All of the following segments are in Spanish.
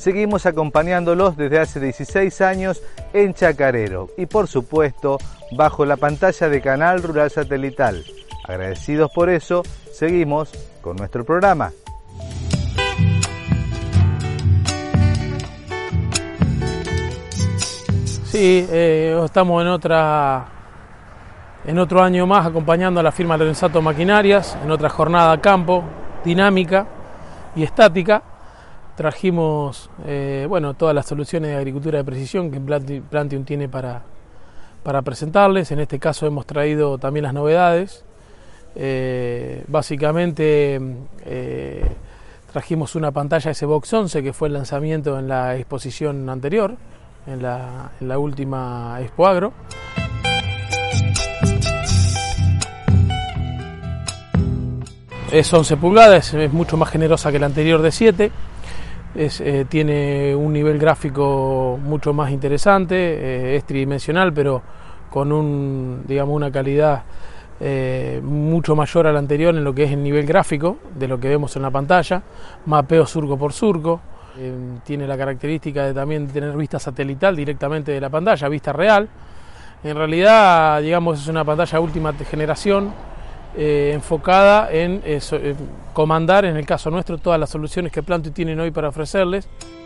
seguimos acompañándolos desde hace 16 años en Chacarero y por supuesto bajo la pantalla de Canal Rural Satelital. Agradecidos por eso, seguimos con nuestro programa. Sí, estamos en otro año más acompañando a la firma Lorenzato Maquinarias, en otra jornada a campo, dinámica y estática. Trajimos todas las soluciones de agricultura de precisión que Plantium tiene para presentarles. En este caso hemos traído también las novedades. Básicamente trajimos una pantalla S-Box 11 que fue el lanzamiento en la exposición anterior, en la última Expo Agro. Es 11 pulgadas, es mucho más generosa que la anterior de 7. Tiene un nivel gráfico mucho más interesante, es tridimensional, pero con una calidad mucho mayor a la anterior en lo que es el nivel gráfico de lo que vemos en la pantalla, mapeo surco por surco. Tiene la característica de también tener vista satelital directamente de la pantalla, vista real. En realidad, es una pantalla última generación, enfocada en comandar, en el caso nuestro, todas las soluciones que Plantium tienen hoy para ofrecerles.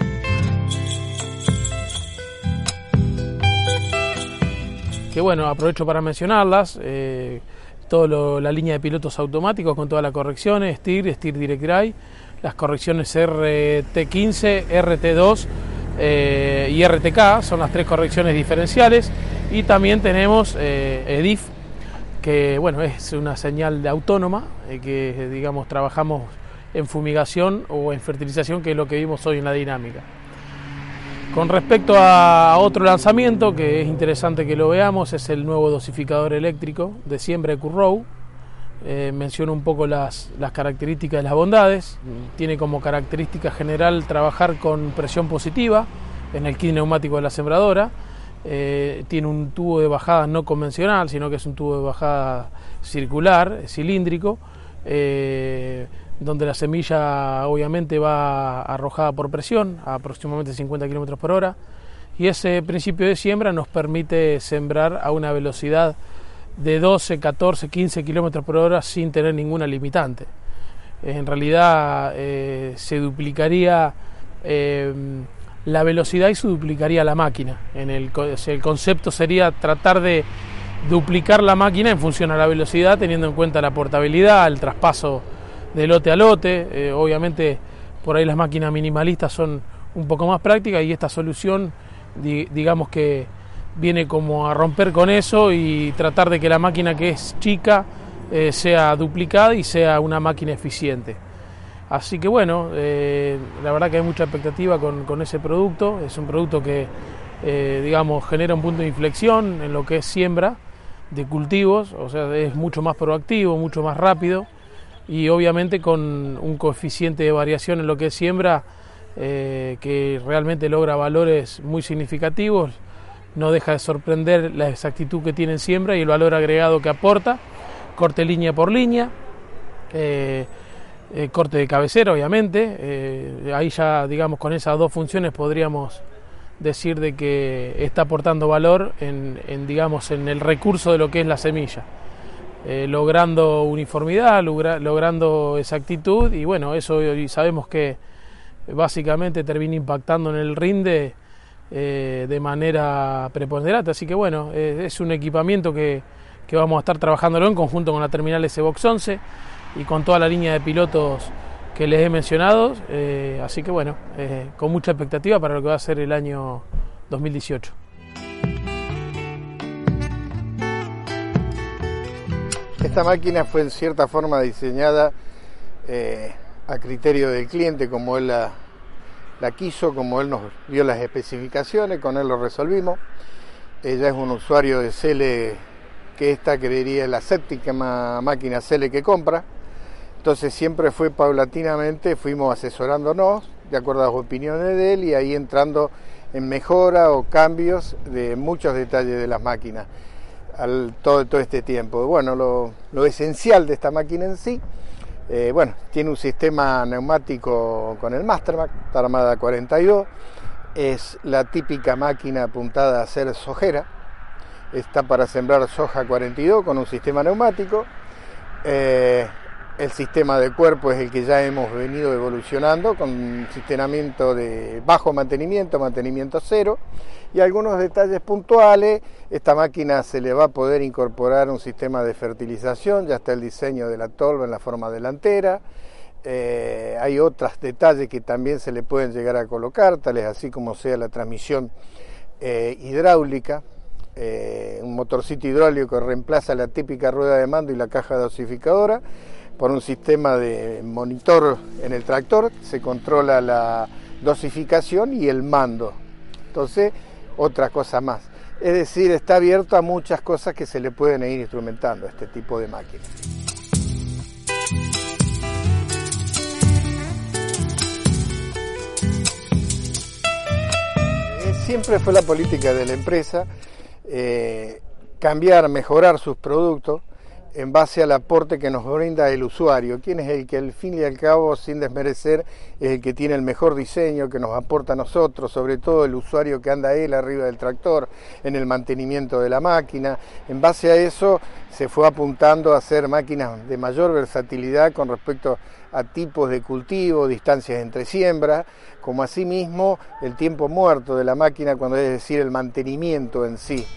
Que aprovecho para mencionarlas, toda la línea de pilotos automáticos con todas las correcciones, Steer Direct Drive, las correcciones RT15, RT2 y RTK, son las 3 correcciones diferenciales, y también tenemos EDIF, que es una señal de autónoma, que trabajamos en fumigación o en fertilización, que es lo que vimos hoy en la dinámica. Con respecto a otro lanzamiento que es interesante que lo veamos, es el nuevo dosificador eléctrico de siembra de Currow. Menciono un poco las características y las bondades. Tiene como característica general trabajar con presión positiva en el kit neumático de la sembradora. Tiene un tubo de bajada no convencional, sino que es un tubo de bajada circular, cilíndrico, donde la semilla obviamente va arrojada por presión a aproximadamente 50 km por hora, y ese principio de siembra nos permite sembrar a una velocidad de 12, 14, 15 km por hora sin tener ninguna limitante. En realidad se duplicaría la velocidad y se duplicaría la máquina. El concepto sería tratar de duplicar la máquina en función a la velocidad, teniendo en cuenta la portabilidad, el traspaso de lote a lote. Obviamente por ahí las máquinas minimalistas son un poco más prácticas, y esta solución digamos que viene como a romper con eso y tratar de que la máquina que es chica sea duplicada y sea una máquina eficiente. Así que la verdad que hay mucha expectativa con ese producto. Es un producto que genera un punto de inflexión en lo que es siembra de cultivos, o sea, es mucho más proactivo, mucho más rápido, y obviamente con un coeficiente de variación en lo que es siembra que realmente logra valores muy significativos. No deja de sorprender la exactitud que tiene en siembra y el valor agregado que aporta, corte línea por línea, corte de cabecera obviamente, ahí ya con esas 2 funciones podríamos decir de que está aportando valor en el recurso de lo que es la semilla, logrando uniformidad, logrando exactitud, y eso sabemos que básicamente termina impactando en el rinde de manera preponderante. Así que es un equipamiento que vamos a estar trabajándolo en conjunto con la terminal S-Box 11 y con toda la línea de pilotos que les he mencionado, así que con mucha expectativa para lo que va a ser el año 2018. Esta máquina fue en cierta forma diseñada a criterio del cliente, como él la quiso, como él nos dio las especificaciones, con él lo resolvimos. Ella es un usuario de Cele, que esta creería la séptima máquina Cele que compra. Entonces siempre fue paulatinamente, fuimos asesorándonos de acuerdo a las opiniones de él, y ahí entrando en mejora o cambios de muchos detalles de las máquinas todo este tiempo. Lo esencial de esta máquina en sí Bueno, tiene un sistema neumático con el Mastermac, Armada 42, es la típica máquina apuntada a hacer sojera, está para sembrar soja 42 con un sistema neumático. El sistema de cuerpo es el que ya hemos venido evolucionando con un sistema de bajo mantenimiento, mantenimiento cero, y algunos detalles puntuales. Esta máquina se le va a poder incorporar un sistema de fertilización, ya está el diseño de la tolva en la forma delantera. Hay otros detalles que también se le pueden llegar a colocar, tales así como sea la transmisión hidráulica. Un motorcito hidráulico que reemplaza la típica rueda de mando y la caja dosificadora por un sistema de monitor en el tractor. Se controla la dosificación y el mando. Entonces, otra cosa más. Es decir, está abierto a muchas cosas que se le pueden ir instrumentando a este tipo de máquina. Siempre fue la política de la empresa cambiar, mejorar sus productos en base al aporte que nos brinda el usuario, quien es el que al fin y al cabo, sin desmerecer, es el que tiene el mejor diseño, que nos aporta a nosotros, sobre todo el usuario que anda él arriba del tractor, en el mantenimiento de la máquina. En base a eso se fue apuntando a hacer máquinas de mayor versatilidad con respecto a tipos de cultivo, distancias entre siembras, como asimismo el tiempo muerto de la máquina, cuando es decir el mantenimiento en sí.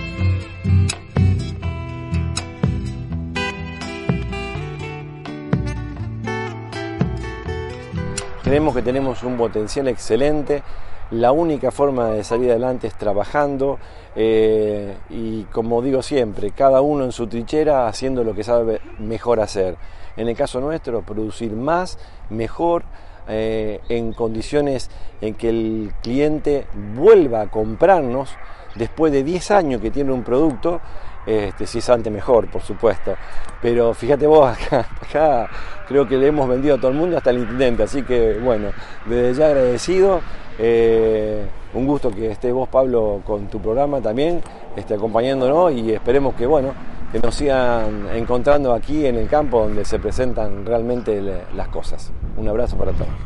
Creemos que tenemos un potencial excelente, la única forma de salir adelante es trabajando y como digo siempre, cada uno en su trinchera haciendo lo que sabe mejor hacer. En el caso nuestro, producir más, mejor, en condiciones en que el cliente vuelva a comprarnos después de 10 años que tiene un producto. Si es antes mejor, por supuesto, pero fíjate vos, acá creo que le hemos vendido a todo el mundo, hasta el intendente, así que bueno, desde ya agradecido, un gusto que estés vos, Pablo, con tu programa también, acompañándonos, y esperemos que bueno, que nos sigan encontrando aquí en el campo donde se presentan realmente las cosas. Un abrazo para todos.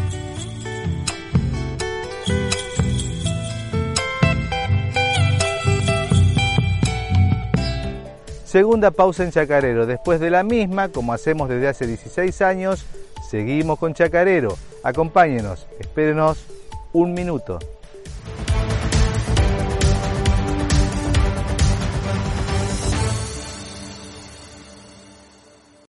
Segunda pausa en Chacarero. Después de la misma, como hacemos desde hace 16 años, seguimos con Chacarero. Acompáñenos, espérenos un minuto.